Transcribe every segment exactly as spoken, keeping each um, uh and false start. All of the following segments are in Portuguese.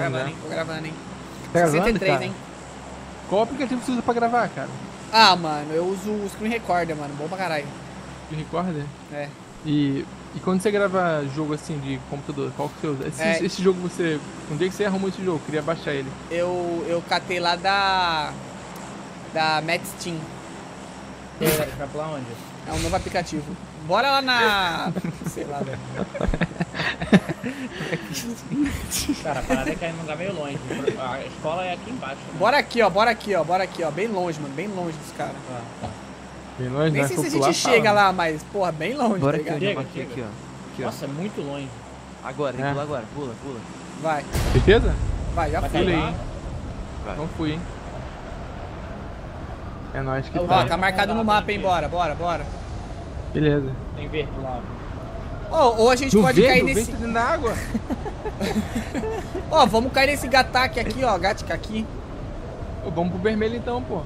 gravando, já. hein? Tô gravando, hein? Tá gravando, sessenta e três, cara? hein? Qual aplicativo você usa pra gravar, cara? Ah, mano, eu uso o Screen Recorder, mano. Bom pra caralho. De Recorder? É. E, e quando você grava jogo assim de computador, qual que você usa? Esse, É. esse jogo você... Um dia que você arrumou esse jogo, queria baixar ele. Eu, eu catei lá da... Da Matt Steam. E aí, vai pra onde? É um novo aplicativo. Bora lá na... Sei lá, velho. Cara, a parada é cair num lugar meio longe. A escola é aqui embaixo. Né? Bora aqui, ó. Bora aqui, ó. Bora aqui, ó. Bem longe, mano. Bem longe dos caras. Tá, tá. Bem longe, Nem né? sei For se a pular, gente chega fala, né? lá, mas, porra, bem longe, Bora tá aqui, ligado? ó. Chega, Aqui, chega. aqui, ó. Aqui, ó. Nossa, é muito longe. Agora, tem que É. pular agora. Pula, pula. Vai. Certeza? Vai, já Vai fui. cair Pulei, lá? hein? Vai. Não fui, hein? É nóis que Ó, tá. Ó, tá marcado no mapa, hein? Bora, bora, bora. Beleza. Tem verde lá. Ou, ou a gente No pode verde, cair o nesse... vento tá dentro da água. Ó, vamos cair nesse gataque aqui, ó. Gatica aqui. Ô, vamos pro vermelho então, pô.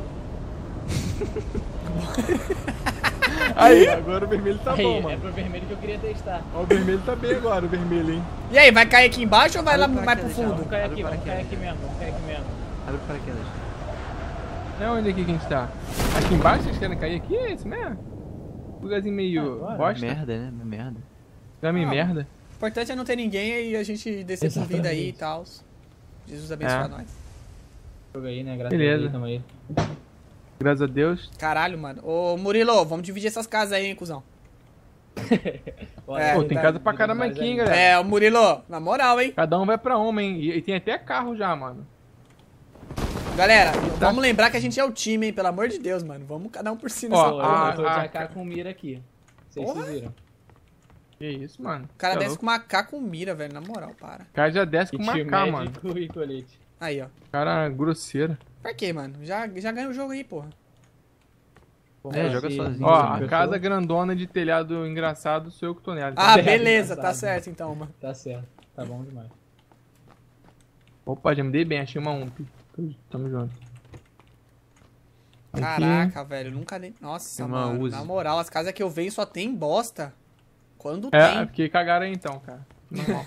Aí, agora o vermelho tá Aí, bom, é mano. pro vermelho que eu queria testar. Ó, o vermelho tá bem agora, o vermelho, hein? E aí, vai cair aqui embaixo ou vai lá Abre o mais pro paraquedas já, fundo? Vamos cair Abre aqui, o vamos cair paraquedas. aqui mesmo, vamos cair aqui mesmo. Abre o paraquedas. Não é onde aqui que a gente tá? Aqui embaixo vocês querem cair aqui? É isso mesmo? Lugarzinho meio Ah, bosta. Merda, né? Merda. Lugar meio Ah, merda. O importante é não ter ninguém e a gente descer com vida aí e Exatamente. tal. Jesus abençoe É. nós. Jogo aí, né? Graças Beleza. a Deus, tamo aí. Graças a Deus. Caralho, mano. Ô, Murilo, vamos dividir essas casas aí, hein, cuzão. Bora, É, Pô, aí, tem tá- casa pra tá caramba mais aqui, hein, aí. galera. É, ô Murilo, na moral, hein. Cada um vai pra uma, hein? E, e tem até carro já, mano. Galera, Tá. vamos lembrar que a gente é o time, hein, pelo amor de Deus, mano. Vamos cada um por si Ó, nessa Pô, porra. eu, a- eu tô de a- A K com mira aqui. Vocês Porra. se viram. Que isso, mano. O cara Tá desce louco. com uma K com mira, velho, na moral, para. O cara já desce com Kit uma K, mano. médico e colete. Aí, ó. O cara grosseiro. Pra quê, mano? Já, já ganha o jogo aí, porra. É, joga sozinho. Ó, Sim, a fechou? casa grandona de telhado engraçado sou eu que tô nela. Ah, certo, beleza, tá engraçado. certo então, mano. Tá certo. Tá bom demais. Opa, já me dei bem, achei uma U M P. Tamo junto. Aqui. Caraca, velho, nunca nem. Nossa, Tem uma mano. Uzi. Na moral, as casas que eu venho só tem bosta. Quando É, tem. porque cagaram aí então, cara. Normal.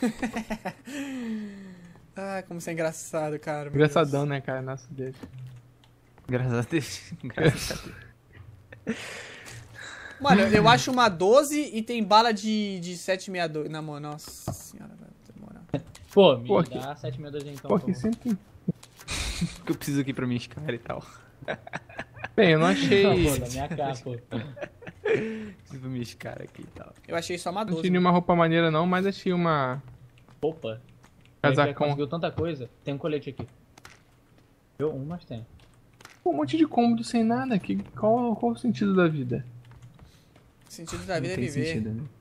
Ah, como isso é engraçado, cara. meu Engraçadão, né, cara? Nossa, Deus. Graças a Deus. Graças a Deus. Deus. Mano, eu acho uma doze e tem bala de, de sete sessenta e dois. Na mão, nossa senhora, velho. Demora. Pô, me Pô, dá sete sessenta e dois então. Pô, por aqui favor. sempre. Que eu preciso aqui pra minha escala e tal. Bem, eu não Por achei. favor, da minha K, pô. Preciso pra minha escala aqui e tal. Eu achei só uma Não doze. achei nenhuma roupa maneira, não, mas achei uma. Opa. A gente já Casacão. conseguiu tanta coisa. Tem um colete aqui. Eu, um, mas tem. Pô, um monte de cômodo sem nada. Que, qual, qual o sentido da vida? O sentido da Não vida é tem viver. sentido, né?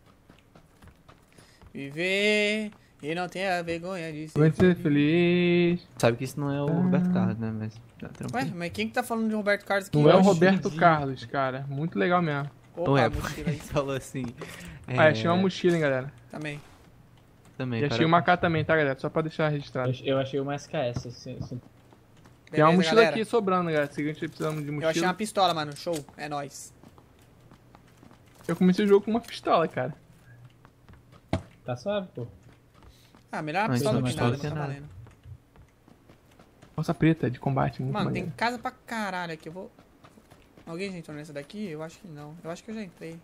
Viver e não ter a vergonha de ser. Vai ser feliz. Sabe que isso não é o Roberto Carlos, né? Mas tá Ué, tranquilo. mas quem que tá falando de Roberto Carlos aqui? Não é o hoje? Roberto Carlos, cara. Muito legal mesmo. Opa, Ué, mochila aí. ele falou assim. Ah, achei uma mochila, hein, galera. Também. Também, E achei para- uma K também, tá, galera? Só pra deixar registrado. Eu, eu achei uma S K S. Assim, assim. Tem uma Beleza, mochila galera? aqui sobrando, galera. Se a gente precisamos de Eu achei mochila. uma pistola, mano. Show. É nóis. Eu comecei o jogo com uma pistola, cara. Tá suave, pô. Ah, melhor uma Mas pistola do uma que nada, pistola mas tá tem nada. valendo. Calça preta de combate, muito Mano, maneiro. tem casa pra caralho aqui. Eu vou. Alguém já entrou nessa daqui? Eu acho que não. Eu acho que eu já entrei.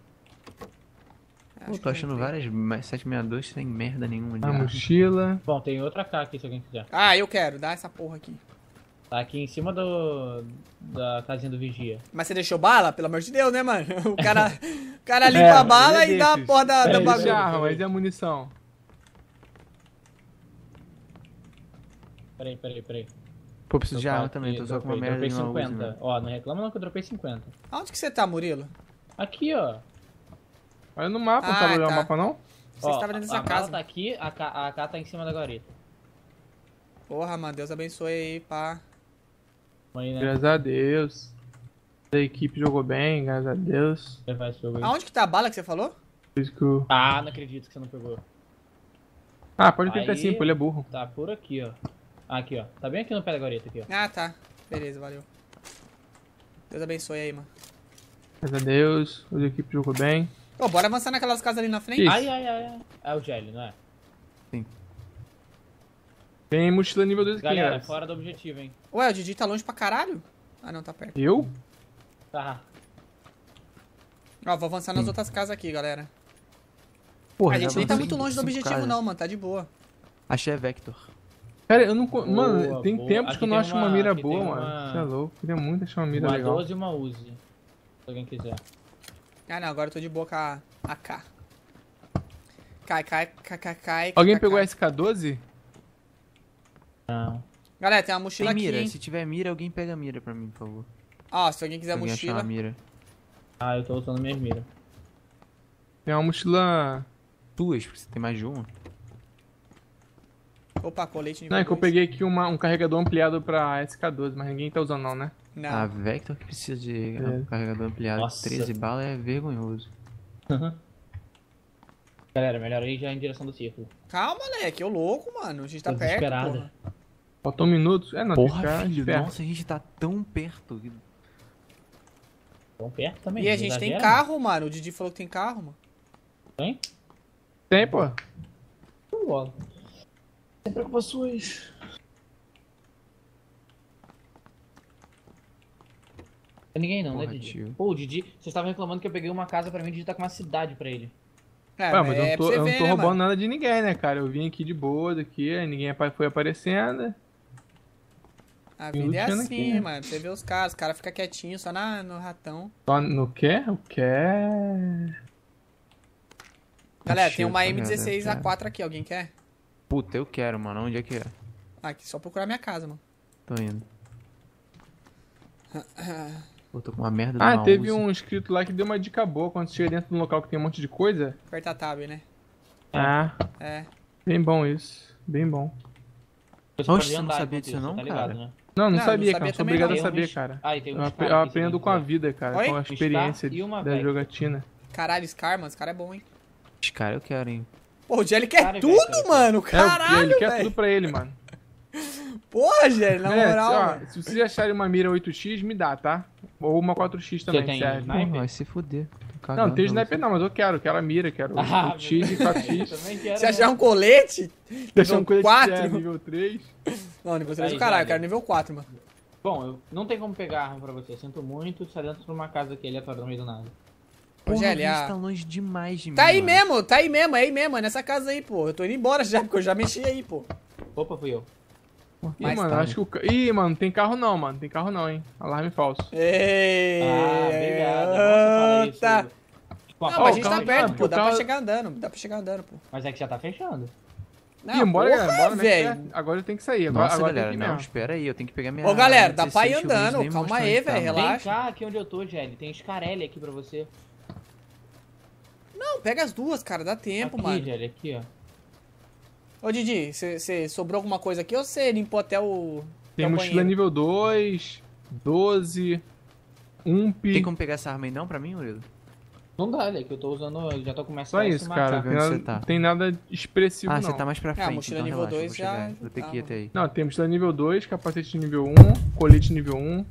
Acho Pô, que tô eu achando entrei. várias mas sete sessenta e dois sem merda nenhuma de A arma. mochila. Bom, tem outra K aqui se alguém quiser. Ah, eu quero. Dá essa porra aqui. Tá aqui em cima do. Da casinha do vigia. Mas você deixou bala? Pelo amor de Deus, né, mano? O cara, o cara limpa É, a bala ele é e dá a desses. porra da, da É, Mas bagulho. e a arma, mas e a munição? Peraí, peraí, peraí. Pô, preciso de Opa, arma também, aqui, tô só com uma dropei- merda de dropei uma Uzi, cinquenta. mano. Ó, não reclama não que eu dropei cinquenta. Aonde que você tá, Murilo? Aqui, ó. Olha no mapa, não Ah, sabe olhar tá. o mapa não? Você Ó, estava dentro a dessa bala casa. tá aqui, a K, a K tá em cima da guarita. Porra, mano. Deus abençoe aí, pá. Aí, né? Graças a Deus. A equipe jogou bem, graças a Deus. Levar esse jogo aí. Aonde que tá a bala que você falou? Por isso que o... Ah, não acredito que você não pegou. Ah, pode clicar Aí- assim, pô, ele é burro. Tá por aqui, ó. Ah, aqui, ó. Tá bem aqui no pé da guarita, aqui, ó. Ah, tá. Beleza, valeu. Deus abençoe aí, mano. Graças a Deus, a equipe jogou bem. Ô, bora avançar naquelas casas ali na frente? Isso. Ai, ai, ai, ai. É o Gelli, não é? Tem mochila nível dois aqui, Galera, galera. fora do objetivo, hein. Ué, o Didi tá longe pra caralho? Ah, não, tá perto. Eu? Tá. Ó, vou avançar nas outras casas aqui, galera. Porra, a gente já nem tá avancei muito longe do cinco objetivo casas. não, mano. Tá de boa. Achei a Vector. Cara, eu não... co- Boa, mano, tem boa. tempos Aqui que eu não tem acho uma, uma- mira aqui boa, tem mano. uma- Você é louco. Queria muito achar uma mira Uma legal. doze e uma Uzi. Se alguém quiser. Ah, não. Agora eu tô de boa com a A K. Cai, cai, cai, cai, cai. Alguém cai, pegou a cai. S K doze? Não. Galera, tem uma mochila Tem mira. aqui, hein? Se tiver mira, alguém pega a mira pra mim, por favor. Ó, se alguém quiser Se alguém achar mochila. uma mira. Ah, eu tô usando minhas miras. Tem uma mochila... Duas, porque você tem mais de uma. Opa, colete nível Não, é que eu dois. peguei aqui uma, um carregador ampliado pra S K doze, mas ninguém tá usando não, né? Não. A Vector que precisa de É. um carregador ampliado de Nossa. treze balas é vergonhoso. Galera, melhor ir já em direção do círculo. Calma, moleque. Eu louco, mano. A gente tá Tô perto, desesperada. porra. Faltou um minuto. É, não, tem que Porra, ficar filho, esperto. nossa, a gente tá tão perto. Tão perto também. E a não gente tem exagera. carro, mano. O Didi falou que tem carro, mano. Tem? Tem, pô. Não bola. Sem preocupações. Tem ninguém não, Porra, né, Didi? tio. Pô, o Didi, vocês estavam reclamando que eu peguei uma casa pra mim, o Didi tá com uma cidade pra ele. É, Ué, mas eu é não tô, pra você eu não ver, tô né, roubando mano? nada de ninguém, né, cara? Eu vim aqui de boa daqui, aí ninguém apa- foi aparecendo. A Tem vida é Luciano assim, aqui, né? mano. Você vê os caras, os caras ficam quietinhos só na, no ratão. Só no quê? O quê? Galera, Achei tem uma o M dezesseis A carregador, quatro aqui, alguém quer? Puta, eu quero, mano. Onde é que é? Aqui, só procurar minha casa, mano. Tô indo. Pô, tô com uma merda de Ah, uma teve Uzi. um inscrito lá que deu uma dica boa quando você chega dentro de um local que tem um monte de coisa. Aperta a tab, né? Ah, É. bem bom isso. Bem bom. Você Oxe, pode você não andar sabia enquanto disso isso, não, tá ligado, cara? né? Não, não, Não, não sabia, sabia cara. Sou também obrigado não. a Tem saber, uns- cara. Ah, e tem Eu, uns ap- caras eu aqui, se aprendo alguém com a quiser. vida, cara. Oi? Com a Um Scar experiência e uma da Vector. jogatina. Caralho, Scar, mano. Esse cara é bom, hein? Os caras eu quero, hein. Pô, o Jelly quer Cara, tudo, velho, mano. É, o- Caralho, ele quer velho. tudo pra ele, mano. Porra, Jelly, na É, moral, se, ó, mano. se vocês acharem uma mira oito x, me dá, tá? Ou uma quatro x também, tem serve. sniper? Porra, vai se fuder. Tô Não, cagando não tem pra sniper você. não, mas eu quero. Quero a mira, quero Ah, oito x e quatro x. Também quero, Se né? achar um colete, Deixar um nível coisa quatro. nível três. Não, nível três Aí, do caralho. Jelly. Eu quero nível quatro, mano. Bom, eu não tem como pegar arma pra você. Sinto muito, você tá dentro de uma casa aqui aleatória no meio do nada. Ô, Porra, Jelly, a a... gente tá longe demais de mim, Tá aí mano. mesmo, tá aí mesmo, é aí mesmo, é nessa casa aí, pô. Eu tô indo embora já, porque eu já mexi aí, pô. Opa, fui eu. Ih, Mais mano, tarde. acho que o... ca- Ih, mano, não tem carro não, mano. Tem carro não, hein. Alarme falso. Ei, Ah, obrigado. É bom você falar isso. tá. Tipo, Não, a mas a Ó, gente o tá carro- perto, ah, pô. o Dá carro- pra chegar andando, dá pra chegar andando, pô. Mas é que já tá fechando. Não, Ih, bora, porra, galera, bora, mete velho. pé. Agora eu tenho que sair. Agora, Nossa, agora galera, tem que ir não, mesmo. espera aí, eu tenho que pegar minha... Ô, galera, dá pra ir dezesseis que o Luiz andando, nem calma mostrou aí, onde tá, velho, mano. relaxa. Vem cá, aqui onde eu tô, Jelly. Tem Scarelli aqui pra você. Não, pega as duas, cara, dá tempo, aqui, mano. Jelly, aqui, ó. Ô, Didi, você sobrou alguma coisa aqui ou você limpou até o. Tem até o mochila banheiro? nível dois, doze, um pi. Tem como pegar essa arma aí não pra mim, Murilo? Não dá, Jelly, que eu tô usando. Eu já tô começando Só a isso, se cara. matar. Tem Onde nada, você tá? tem nada expressivo, Ah, não. você tá mais pra frente, mochila então nível relaxa, eu dois vou chegar. já Vou ter que ir ajudava. até aí. Não, tem mochila nível dois, capacete nível um, colete nível um.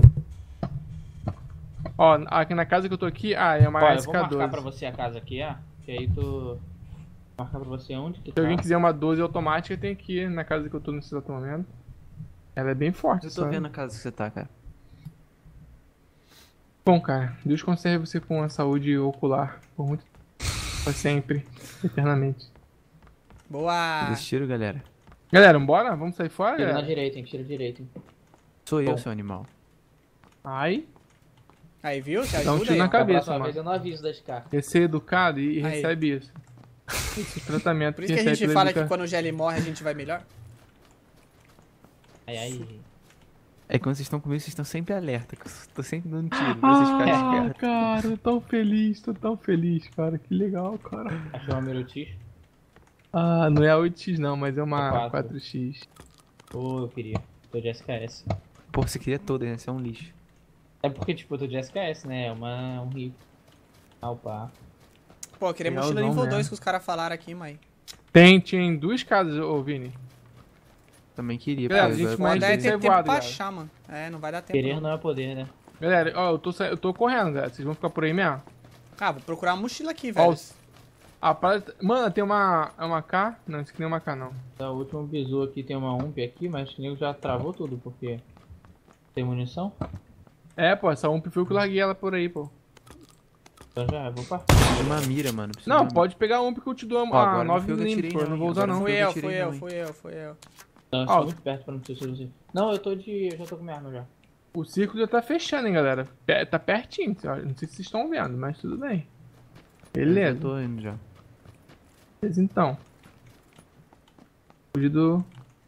Ó, aqui na casa que eu tô aqui, ah, é uma Olha, eu vou marcar pra S K doze. você a casa aqui, ó. Que aí tu. Vou marcar pra você onde que Se tá. alguém quiser uma doze automática, tem aqui na casa que eu tô nesse exato momento. Ela é bem forte, Eu tô sabe? vendo a casa que você tá, cara. Bom, cara, Deus conserve você com a saúde ocular por muito pra sempre, eternamente. Boa! Desistiram, galera? Galera, bora? Vamos sair fora, Tira na galera? direita, hein? Tira direita, hein? Sou eu, Bom. seu animal. Ai, Aí, viu? Te Dá um ajuda tiro aí. na ó. Da cabeça, próxima mano. vez eu não aviso da Scar. é ser educado e, e Aí. recebe isso. Esse tratamento Por isso que a recebe gente pela fala educa- que quando o Jelly morre a gente vai melhor. Aí, aí. É que quando vocês estão comigo, vocês estão sempre alerta. Que eu tô sempre dando tiro pra vocês ficarem Ah, espertos. cara, tô tão feliz, tô tão feliz, cara. Que legal, cara. Achou uma Mirutis? Ah, não é a oito x não, mas é uma É quatro. quatro x. Pô, eu queria. Tô de S K S. Pô, você queria todas, né? Você é um lixo. É porque, tipo, eu tô de S K S, né? É uma, um rico. Ah, opa. Pô, eu queria Legalzão mochila nível mesmo. dois que os caras falaram aqui, mãe. Tem, tinha em duas casas, ô Vini. Também queria. Galera, porque a gente agora- Mas Mas daí tem que tem ser tempo voado, pra galera. achar, mano. É, não vai dar tempo. Querer Não. não é poder, né? Galera, ó, eu tô, sa- eu tô correndo, galera. Vocês vão ficar por aí mesmo? Ah, vou procurar uma mochila aqui, Ó, velho. os- A parada... Mano, tem uma... É uma K? Não, isso aqui não é uma K, não. O último bizu aqui tem uma U M P aqui, mas o nego já travou tudo, porque... Tem munição? É, pô, essa U M P foi eu que larguei ela por aí, pô. Então já, eu vou partir. Tem uma mira, mano. preciso Não, de uma- pode pegar a U M P que eu te dou Ó, a agora não nove foi eu que atirei, milímetros, pô. Eu não vou usar, agora não. não Fui eu eu, tirei fui eu, também. fui eu, fui eu. Não, eu Ó. sou muito perto pra não precisar de você. Não, eu tô de... Eu já tô com minha arma já. O círculo já tá fechando, hein, galera. Pe- Tá pertinho, ó. Não sei se vocês estão vendo, mas tudo bem. Beleza. Eu tô indo já. Beleza, então. Fugido.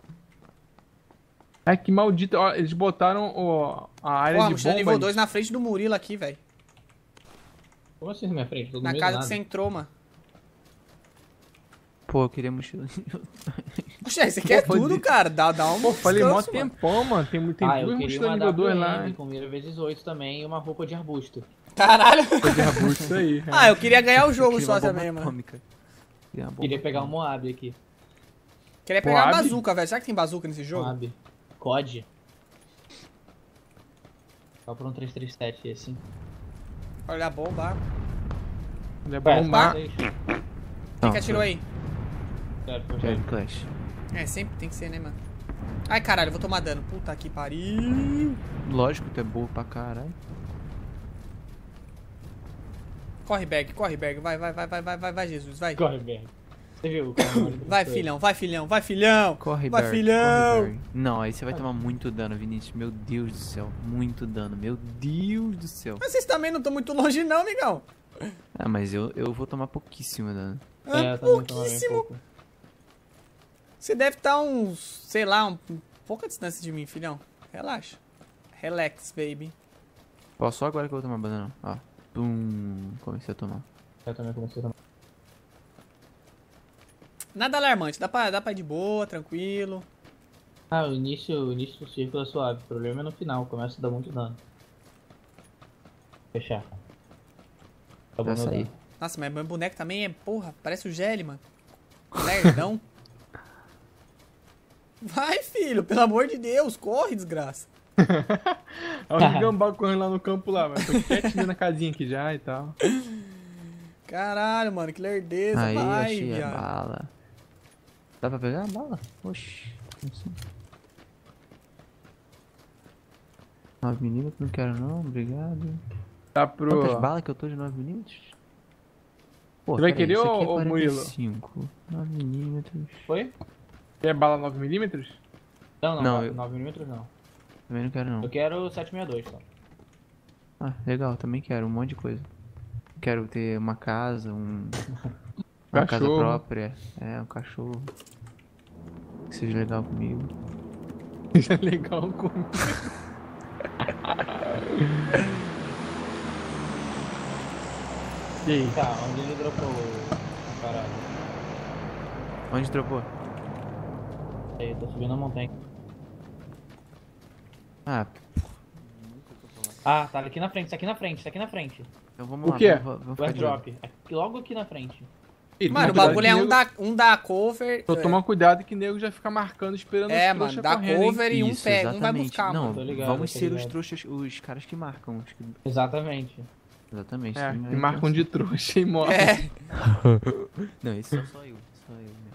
Ai, que maldito. Ó, eles botaram o... a área Porra, de mochila bomba. nível dois na frente do Murilo aqui, velho. Como assim na minha frente? Tô no Na meio casa do que nada. você entrou, mano. Pô, eu queria mochila. Poxa, você quer foi tudo, de- cara. Dá, dá um Pô, falei mó descanso, mano. tempão, mano. Tem, tem Ah, eu duas queria mochilas uma nível dois lá. W M com mira vezes oito também e uma roupa de arbusto. Caralho. Foi de arbusto isso aí. Ah, eu queria ganhar o jogo Queria só uma bomba também, mano. atômica. Queria uma bomba Queria pegar um atômica. Moab aqui. Queria pegar uma Moab? bazuca, velho. Será que tem bazuca nesse jogo? Moab. C O D. Só por um três três sete esse. Olha a bomba. Ele é Ué, bom, mas... três. Quem Não, que atirou aí? Sério, foi foi sério. de Clash. É, sempre tem que ser, né, mano? Ai, caralho, eu vou tomar dano. Puta que pariu. Lógico, tu é boa pra caralho. Corre, Berg, corre, Berg. Vai, vai, vai, vai, vai, vai, vai, Jesus, vai. Corre, Berg. Você viu? o cara? Vai, filhão, vai, filhão, vai, filhão. Corre, Vai, Barry, filhão. corre, Barry. Não, aí você vai tomar muito dano, Vinícius. Meu Deus do céu. Muito dano. Meu Deus do céu. Mas vocês também não estão muito longe, não, amigão. Ah, mas eu, eu vou tomar pouquíssimo dano. Ah, É, eu também tomei bem pouquíssimo. pouco. Você deve estar uns, sei lá, um, pouca distância de mim, filhão. Relaxa. Relax, baby. Ó, só agora que eu vou tomar banana. Ó. Pum. Comecei a tomar. Eu também comecei a tomar. Nada alarmante, dá pra, dá pra ir de boa, tranquilo. Ah, o início, o início do círculo é suave. O problema é no final, começa a dar muito dano. Fechar. Tá Já meu saí. dano. Nossa, mas meu boneco também é, porra, parece o Gelli, mano. Lerdão. Vai, filho, pelo amor de Deus, corre, desgraça. Olha o gambá correndo lá no campo lá, velho. Tô quietinho na casinha aqui já e tal. Caralho, mano, que lerdeza. Aí, vai, achei a viado. bala. Dá pra pegar a bala? Oxi. Não sei. nove milímetros, não quero não, obrigado. Tá pro... Quantas balas que eu tô de nove milímetros? Pô, Você vai pera aí, querer, isso aqui é ô- ô, Murilo? quarenta e cinco. nove milímetros. Foi? Quer bala nove milímetros? Não, não, Não, nove eu- nove milímetros não. Também não quero não. Eu quero sete sessenta e dois só. Ah, legal, também quero um monte de coisa. Quero ter uma casa, um... uma casa Cachorro. própria. É, um cachorro. Que seja legal comigo. Isso é legal comigo. E aí? Tá, onde ele dropou a parada? Onde dropou? Aí, tô subindo a montanha. Ah, Ah, tá aqui na frente, tá aqui na frente, tá aqui na frente. então vamos O lá. quê? Vamos, vamos O ficar de olho. airdrop. Aqui, logo aqui na frente. Ih, Mano, o toma bagulho é cuidado um que da, um da cover. Tô tomando cuidado que o nego já fica marcando, esperando É, os mano, trouxa dá correndo, hein? cover e um Isso, pega, um vai exatamente. buscar, Não, mano. Tô ligado, vamos tô ser os ligado. trouxas, os caras que marcam. Os que... Exatamente. Exatamente. É, não que marcam de trouxa e morrem. É, Não, esse sou só eu. Só eu mesmo.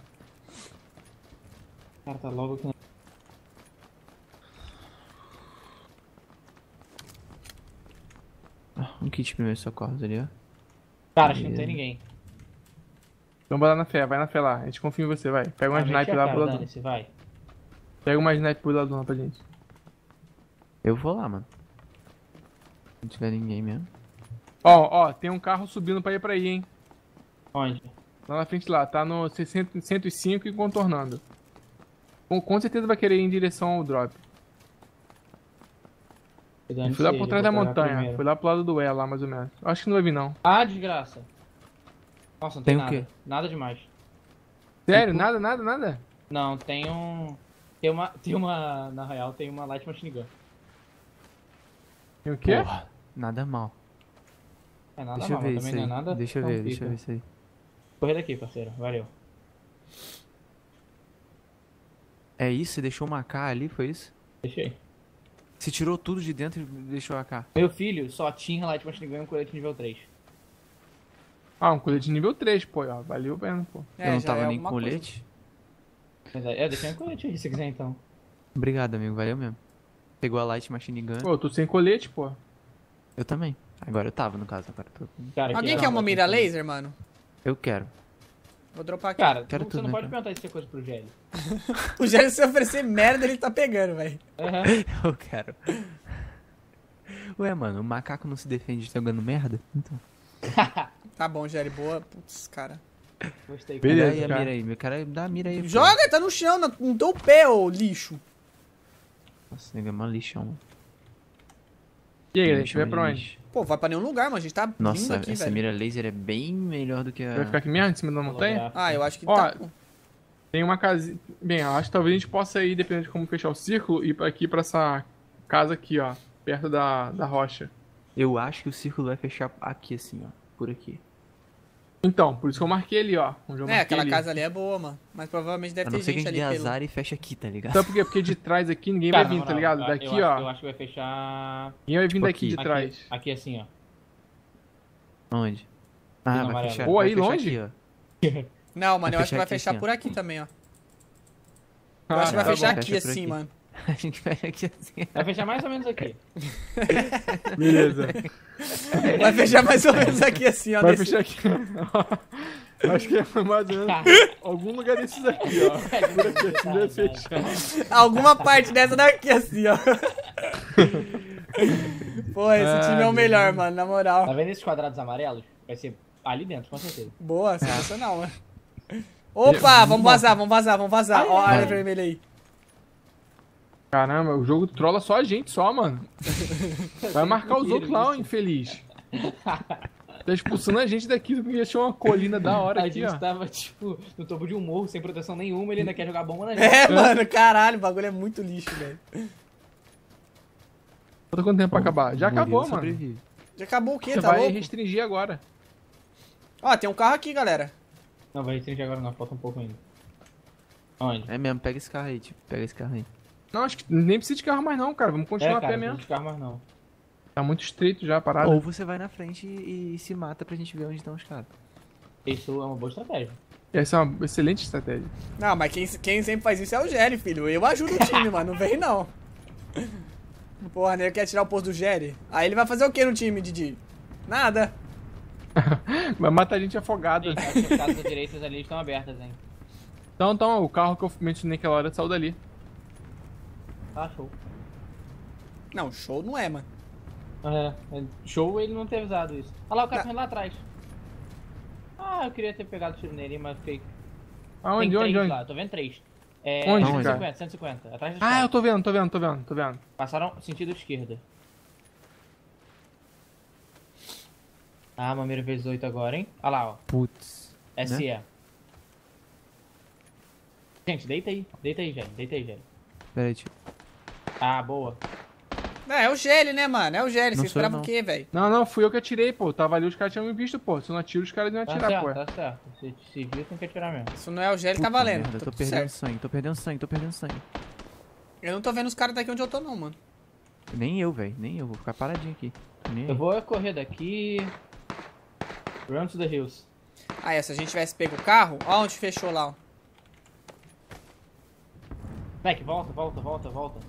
Cara, tá logo aqui na... Ah, um kit primeiro socorros ali, ó. Cara, acho que não tem ninguém. Então vai lá na fé, vai na fé lá. A gente confia em você, vai. Pega uma Ah, mete sniper a lá cara, pro lado. dane-se, vai. Pega uma sniper pro lado lá pra gente. Eu vou lá, mano. Se não tiver ninguém mesmo. Ó, ó, tem um carro subindo pra ir pra aí, hein. Onde? Lá na frente lá, tá no sessenta, cento e cinco e contornando. Com, com certeza vai querer ir em direção ao drop. Dane-se Fui lá ele, por trás da vou pegar montanha. primeiro. Fui lá pro lado do E lá, mais ou menos. Acho que não vai vir, não. Ah, desgraça. Nossa, não tem, Tem o nada. quê? Nada demais. Sério? Nada, nada, nada? Não, tem um... Tem uma... Tem uma... Na real, tem uma light machine gun. Tem o quê? Porra, nada mal. É nada Deixa eu mal, ver mas isso também aí. não é nada. Deixa eu então ver, deixa fica. eu ver isso aí. Corre daqui, parceiro. Valeu. É isso? Você deixou uma K ali, foi isso? Deixei. Você tirou tudo de dentro e deixou a K. Meu filho só tinha light machine gun e um colete nível três. Ah, um colete nível três, pô, ó. Valeu a pena, pô. É, eu não já tava é nem com alguma coisa. colete. Mas é, é, deixa um colete aí se quiser então. Obrigado, amigo. Valeu mesmo. Pegou a Light Machine Gun. Pô, eu tô sem colete, pô. Eu também. Agora eu tava, no caso. Agora eu tô... Cara, aqui Alguém é quer uma aqui mira também. laser, mano? Eu quero. Vou dropar aqui. Cara, Quero tu- tudo, você não né, pode cara? perguntar isso é coisa pro Gelli. O Gério, se oferecer merda, ele tá pegando, velho. Aham. Eu quero. Ué, mano, o macaco não se defende jogando merda? Então. Tá bom, Gério, boa. Putz, cara. Gostei. Beleza, Dá aí a cara. mira aí, meu cara. Dá a mira aí. pô. Joga, tá no chão, não, não dou o pé, ô lixo. Nossa, nega, é uma lixão. mano. E aí, a Me gente vai chama pra de onde? lixo. Pô, vai pra nenhum lugar, mano. A gente tá vindo Nossa, aqui, essa velho. mira laser é bem melhor do que a... Vai ficar aqui mesmo, em cima da montanha? Ah, eu acho que Ó, tá bom. Tem uma casinha. Bem, eu acho que talvez a gente possa ir, dependendo de como fechar o círculo, ir pra aqui pra essa casa aqui, ó. Perto da, da rocha. Eu acho que o círculo vai fechar aqui assim, ó. Por aqui. Então, por isso que eu marquei ali, ó. Onde eu É, marquei aquela ali. casa ali é boa, mano. Mas provavelmente deve A não ter ser que a gente gente ali dê pelo... azar e fecha aqui, tá ligado? Sabe por quê? Porque de trás aqui ninguém Cara, vai vir, na tá moral, ligado? eu- Daqui, eu ó. Acho, eu acho que vai fechar. Ninguém vai vir Tipo daqui aqui. de trás. Aqui, aqui assim, ó. Onde? Ah, no vai amarelo. fechar. Pô, vai aí fechar longe? Aqui, ó. Não, mano, Vai eu acho que fechar vai aqui fechar assim, ó. por aqui também, ó. Eu Ah, acho que vai tá fechar bom. aqui Fecha por assim, aqui. mano. A gente fecha aqui assim. Vai fechar mais ou menos aqui. Beleza. Vai fechar mais ou menos aqui assim, ó. Vai nesse- fechar aqui. Acho que é mais ou menos algum lugar desses aqui, ó. Por aqui assim vai fechar. Alguma parte dessa daqui assim, ó. Pô, esse Ah, time é o melhor, mano, na Tá moral. vendo esses quadrados amarelos? Vai ser ali dentro, com certeza. Boa, sensacional, mano. Opa, vamos vazar, vamos vazar, vamos vazar. Ó a área vermelha aí. Caramba, o jogo trola só a gente, só, mano. Vai marcar os outros lá, ó, infeliz. Tá expulsando a gente daqui porque achou uma colina da hora A aqui, gente ó. tava, tipo, no topo de um morro, sem proteção nenhuma, ele ainda quer jogar bomba na gente. É, mano, caralho, o bagulho é muito lixo, velho. Falta quanto tempo pra acabar? Já Murilo acabou, mano. sobrevive. Já acabou o quê, Você tá vai louco? restringir agora. Ó, tem um carro aqui, galera. Não, vai restringir agora não, falta um pouco ainda. Onde? É mesmo, pega esse carro aí, tipo, pega esse carro aí. Não, acho que nem precisa de carro mais não, cara. Vamos continuar É, a pé cara, não mesmo. precisa de carro mais não. Tá muito estreito já a parada. Ou você vai na frente e, e se mata pra gente ver onde estão os caras. Isso é uma boa estratégia. Essa é uma excelente estratégia. Não, mas quem, quem sempre faz isso é o Jerry, filho. Eu ajudo o time, mano. Não vem, não. Porra, né? Quer tirar o posto do Jerry? Aí ele vai fazer o que no time, Didi? Nada. Vai matar a gente afogado. Gente, as casas direitas ali estão abertas, hein. Então, então, o carro que eu mencionei naquela hora saiu dali. Tá, show. Não, show não é, mano. É, é, show ele não ter avisado isso. Olha lá o cara Tá. correndo lá atrás. Ah, eu queria ter pegado tiro nele, mas fiquei... Aonde, Tem onde, três onde? lá, tô vendo três. É, Onde, cento e cinquenta, cara? cento e cinquenta, atrás dos Ah, caras. eu tô vendo, tô vendo, tô vendo, tô vendo. Passaram sentido esquerda. Ah, uma mira vezes oito agora, hein? Olha lá, ó. Putz. S E. Gente, deita aí. Deita aí, gente. Deita aí, gente. Pera aí, tio. Ah, boa. É, é o Gelli, né, mano? É o Gelli. Não Você sou eu, esperava não. o quê, velho? Não, não, fui eu que atirei, pô. Tava ali, os caras tinham me visto, pô. Se eu não atiro, os caras iam Tá atirar, certo, pô. tá certo. Se, se viu, tem que atirar mesmo. Se não é o Gelli, tá Puta valendo. merda, Tá tô tudo perdendo certo. sangue, tô perdendo sangue, tô perdendo sangue. Eu não tô vendo os caras daqui onde eu tô, não, mano. Nem eu, velho, nem eu. Vou ficar paradinho aqui. Tô nem aí. Eu vou correr daqui. Run to the hills. Ah, é, se a gente tivesse pego o carro, ó onde fechou lá, ó. Mac, volta, volta, volta, volta.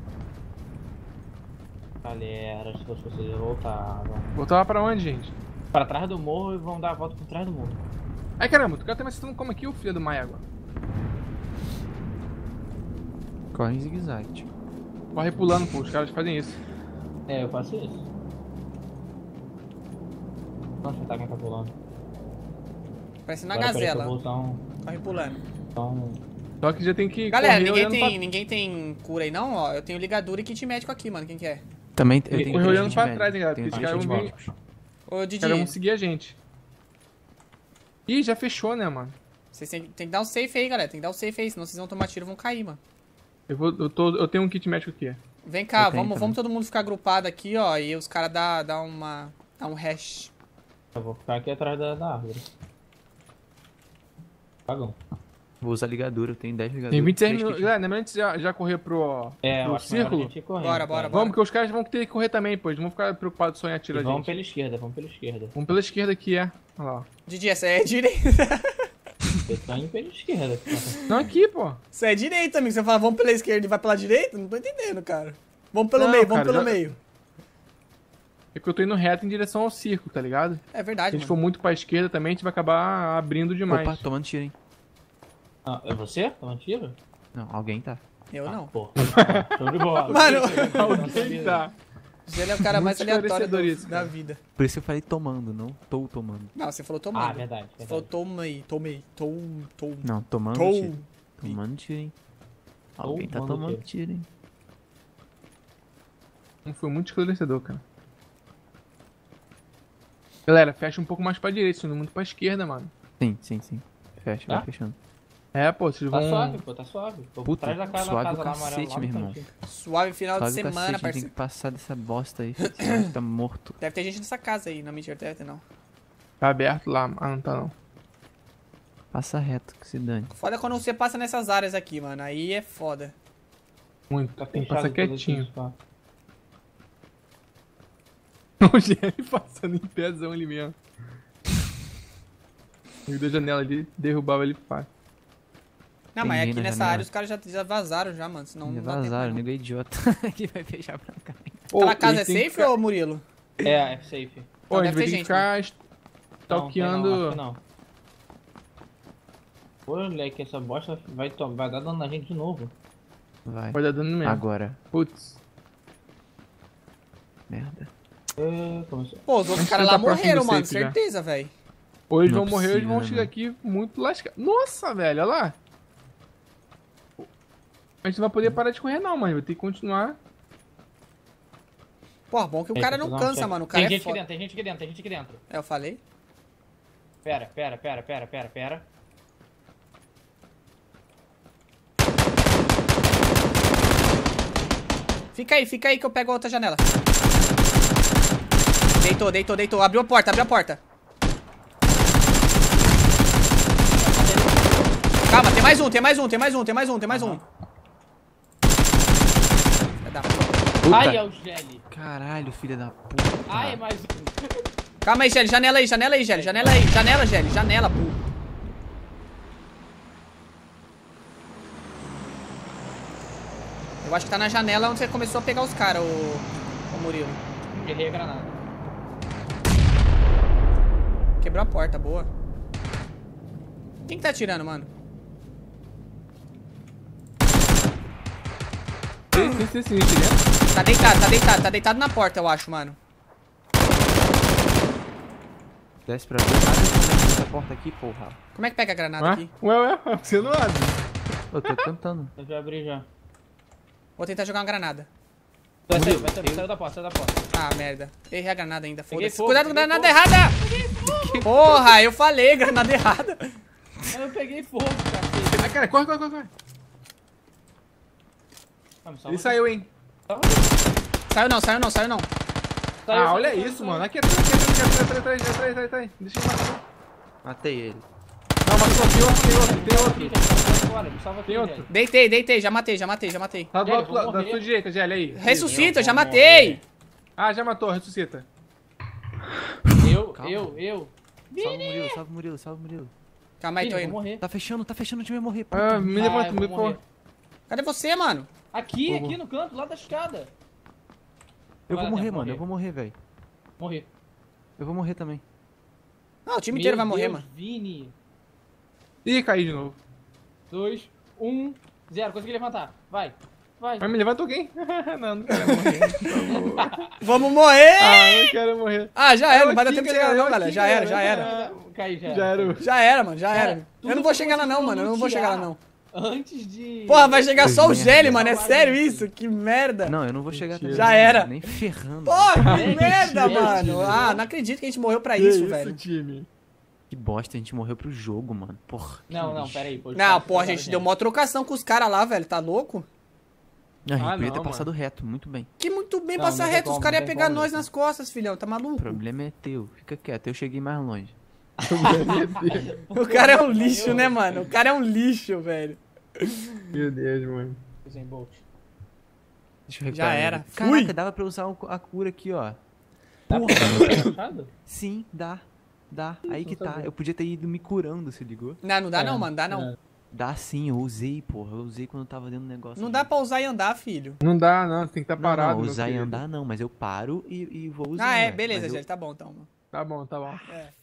Galera, se fosse vocês voltavam. Voltava pra onde, gente? Pra trás do morro e vão dar a volta por trás do morro. Ai, caramba, tu cara tá me acertando como aqui, o filho do Maia agora. Corre em zigue-zague, tio. Corre pulando, pô. Os caras fazem isso. É, eu faço isso. Nossa, tá quem tá pulando. Parece na Agora, peraí que eu gazela. vou usar um- Corre pulando. usar um- Só que já tem que Galera, correr ninguém olhando tem, pra... ninguém tem cura aí, não? Ó, eu tenho ligadura e kit médico aqui, mano. Quem que é? Também eu Corre tenho olhando três pra kit trás, hein, galera, médico, porque tenho os três caras kit vão médico. Ô, Os Didi, caras vão seguir a gente. Ih, já fechou, né, mano? vocês têm, tem que dar um safe aí, galera. Tem que dar um safe aí, senão vocês vão tomar tiro e vão cair, mano. Eu, vou, eu, tô, eu tenho um kit médico aqui. Vem cá, Eu tenho vamos, também. vamos todo mundo ficar agrupado aqui, ó. E os caras dá, dá uma. dá um hash. Eu vou ficar aqui atrás da, da árvore. Pagão. Vou usar ligadura, eu tenho dez ligaduras. Tem vinte e seis três minutos. kits. Galera, lembra antes de já, já correr pro, É, eu pro acho que agora a círculo? gente ir correndo, Bora, cara. bora, bora. Vamos, porque os caras vão ter que correr também, pô. Eles vão ficar preocupados só em atirar E a vamos gente. pela esquerda, vamos pela esquerda. Vamos pela esquerda aqui, é. Olha lá. ó. Didi, essa é direita. Eu tô indo pela esquerda. Não, aqui, pô. Isso é direita, amigo. Você fala, vamos pela esquerda e vai pela direita? Não tô entendendo, cara. Vamos pelo Não, meio, vamos cara, pelo já- meio. É que eu tô indo reto em direção ao círculo, tá ligado? É Se verdade, a gente mano. for muito pra esquerda também, a gente vai acabar abrindo demais. Opa, tomando tiro, hein? Ah, é você? Tá um tiro? Não, alguém tá. Eu não. Pô, show de bola. Mano, Alguém tá. ele é o cara mais Muito aleatório do- esclarecedor isso, da cara. vida. Por isso eu falei tomando, não tô tomando. Não, você falou Ah, tomando. verdade. Você falou verdade. tomei, tomei, tom, tom, Não, tomando tom. tiro. Tomando tiro, hein? Alguém tá Tomando tomando tiro. tiro, hein? Não foi muito esclarecedor, cara. Galera, fecha um pouco mais pra direita, senão muito pra esquerda, mano. Sim, sim, sim. Fecha, Tá? vai fechando. É, pô, vocês Tá vão... suave, pô, tá suave. Tô Puta, atrás da casa, suave da o casa lá amarela, cacete, lá no meu irmão. cantinho. Suave final de Suave o semana, cacete, a gente tem parceiro. que passar dessa bosta aí. Senão a gente tá morto. Deve ter gente nessa casa aí. Não, mentira, deve ter não. Tá aberto lá. Ah, não tá não. Passa reto, que se dane. Foda quando você passa nessas áreas aqui, mano. Aí é foda. Muito. Tá Tem que fechado passar tudo quietinho. aqui, pá. O Jerry passando em pezão ali mesmo. E da janela ali, derrubava ele fácil. Não, Tem mas ninguém aqui na nessa janela. área os caras já, já vazaram já, mano. Senão Não não dá tempo. vazaram, o não. nego é idiota. que vai fechar pra cá. Aquela casa é eles têm que safe ficar- ou Murilo? É, é safe. Pô, a gente deve vai ter ter que gente, ficar Não, stalkeando... tem não, acho que não. Pô, moleque, essa bosta vai, to- vai dar dano na gente de novo. Vai. Vai dar dano mesmo. Agora. Putz. Merda. É, começou. Pô, os outros Vamos caras lá tentar próximo morreram, do mano. safe já. Certeza, velho. Ou eles Não vão é morrer ou eles vão possível, chegar né, aqui muito lascados. Nossa, velho, olha lá. A gente não vai poder parar de correr não, mano. Vai ter que continuar. Pô, bom que o Tem cara que não fazer um cansa, check. mano. O cara Tem é gente aqui foda. dentro, tem gente aqui dentro, tem gente aqui dentro. É, eu falei. Pera, pera, pera, pera, pera, pera. Fica aí, fica aí que eu pego a outra janela. Deitou, deitou, deitou. Abriu a porta, abriu a porta. Calma, tem mais um, tem mais um, tem mais um, tem mais um, tem mais um. Vai dar. Puta. Ai, é o Gelli. Caralho, filha da puta. Ai, é mais um. Calma aí, Gelli. Janela aí, janela aí, Gelli. Janela aí. Janela, Gelli. Janela, pô. Eu acho que tá na janela onde você começou a pegar os caras, o... o Murilo. Errei a granada. Quebrou a porta, boa. Quem que tá atirando, mano? Tem tem que ser sinistro, né? Tá deitado, tá deitado, tá deitado na porta, eu acho, mano. Desce pra ver. Abre essa porta aqui, porra. Como é que pega a granada Ué, aqui? ué, ué, você não abre. Eu tô tentando. Eu já abri já. Vou tentar jogar uma granada. Vai sair, vai sair, saiu da porta, saiu da porta. Ah, merda. Errei a granada ainda, Peguei foda-se. fogo, Cuidado com a peguei granada fogo. errada! Porra, eu falei, granada errada. Eu peguei fogo, cacete. Ah, cara, corre, corre, corre, corre. Ah, me salva Ele aqui. saiu, hein? Salva. Saiu não, saiu não, saiu não. Saiu, Ah, saiu, olha saiu, isso, saiu. mano. Aqui atrás, aqui atrás, aqui atrás, atrás, atrás, atrás, atrás, atrás. Deixa ele matar. Matei ele. Não, mas só tem outro, tem outro, tem Salva outro. aqui, gente, salva fora, me salva aqui, Tem outro. gente. Deitei, deitei, já matei, já matei, já matei. Tá do Gelli, outro vou lado, da morrer. sua direita, Gelli, aí. Ressuscita, Eu já vou matei. Ah, já matou, ressuscita. Eu, Calma. eu, eu. Salva o Murilo, salva o Murilo, salva o Murilo. Calma aí, Ih, tô eu vou indo. morrer. Tá fechando, tá fechando, o time vai morrer. Ah, puta. me Ah, levanta, eu me vou morrer. levanta. Cadê você, mano? Aqui, Vou- aqui no canto, lá da escada. Eu Vai vou lá morrer, dentro, mano, eu vou morrer, velho. Morri. Eu vou morrer também. Não, o time inteiro vai Meu morrer, Deus, mano. Vini. Ih, caí de novo. Dois, um, zero. Consegui levantar. Vai. Vai. Mas me levanta alguém? não, não quero morrer. Por favor. Vamos morrer! Ah, não quero morrer. Ah, já era, Eu não vai dar aqui, tempo de chegar lá galera, não, eu galera. aqui, Já era, galera, já eu era. Ah, Caí já. Já era. Já era, mano, já Cara, era. tudo Eu não vou que chegar lá não, conseguiu mano. Eu não vou chegar lá não. Antes de... Porra, vai chegar só o Foi Gelli, merda. mano. É Vai, sério vai. isso? Que merda. Não, eu não vou chegar também. Já era. Nem ferrando. Porra, que É, merda, mentira, mano. time. Ah, não acredito que a gente morreu pra Que isso, velho. time. Que bosta, a gente morreu pro jogo, mano. Porra. que Não, não, lixo. pera aí. pô, os Não, caras porra, a pegaram gente deu mó trocação com os caras lá, velho. Tá louco? A gente Ah, podia não, ter mano. passado reto, muito bem. Que muito bem não passar tem reto. Os como, caras não iam tem pegar como, nós não. nas costas, filhão. Tá O maluco? problema é teu. Fica quieto, eu cheguei mais longe. O cara é um lixo, né, mano? O cara é um lixo, velho. Meu Deus, mano. Usain Bolt. Deixa eu Já recuperar era. minha vida. Fui. Caraca, dava pra usar o- a cura aqui, ó. Tá achado? Sim, dá. Dá. Aí que não tá. sabia. Eu podia ter ido me curando, se ligou? Não, não dá É, não, mano. Dá não. é. Dá sim, eu usei, porra. Eu usei quando eu tava dentro do negócio. Não ali. dá pra usar e andar, filho. Não dá, não. Você tem que estar Não, parado. não, meu usar e querido. andar não, mas eu paro e, e vou usar. Ah, é, beleza, gente. Tá bom, então. Tá bom, tá bom. É.